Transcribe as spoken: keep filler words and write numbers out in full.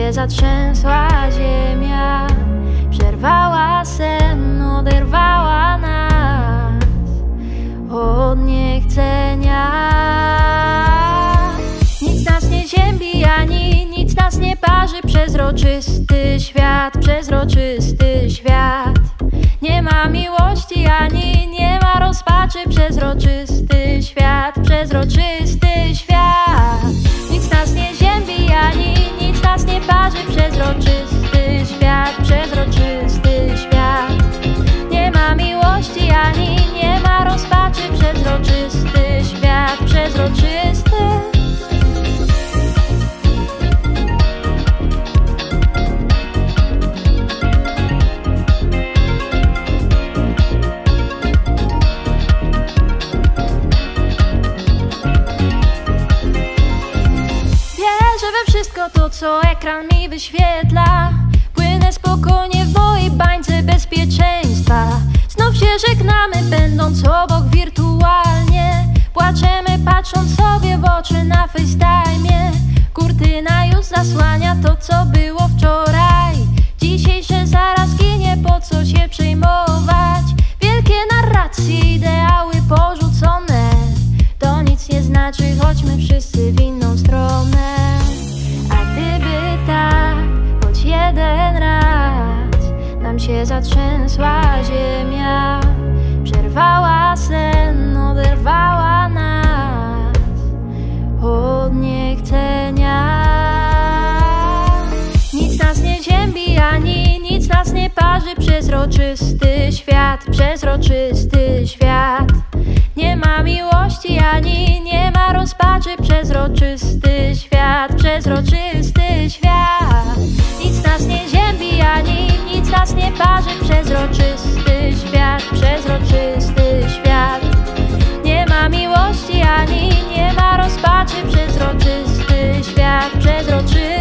się zatrzęsła ziemia, przerwała sen, oderwała nas od niechcenia. Nic nas nie ziębi, ani nic nas nie parzy. Przezroczysty świat, przezroczysty świat. Nie ma miłości, ani nie ma rozpaczy. Przezroczysty świat, przezroczysty świat. Nic nas nie ziębi, ani nic nas nie parzy. Przezroczysty świat, przezroczysty świat. Nie ma miłości, ani nie ma rozpaczy. Przezroczysty świat, przezroczysty. Wszystko to, co ekran mi wyświetla. Płynę spokojnie w mojej bańce bezpieczeństwa. Znów się żegnamy, będąc obok wirtualnie. Płaczemy, patrząc sobie w oczy na FaceTime. Kurtyna już zasłania to, co było wczoraj. Dzisiejsze zaraz ginie, po co się przejmować? Wielkie narracje, ideały porzucone. To nic nie znaczy, chodźmy wszyscy w inną stronę. Jeden raz nam się zatrzęsła ziemia, przerwała sen, oderwała nas od niechcenia. Nic nas nie ziębi, ani nic nas nie parzy. Przezroczysty świat, przezroczysty świat. Nie ma miłości, ani nie ma rozpaczy. Przezroczysty świat, przezroczysty świat. Nic nas nie ziębi, ani nic nas nie parzy. Przezroczysty świat, przezroczysty świat. Nie ma miłości, ani nie ma rozpaczy. Przezroczysty świat, przezroczysty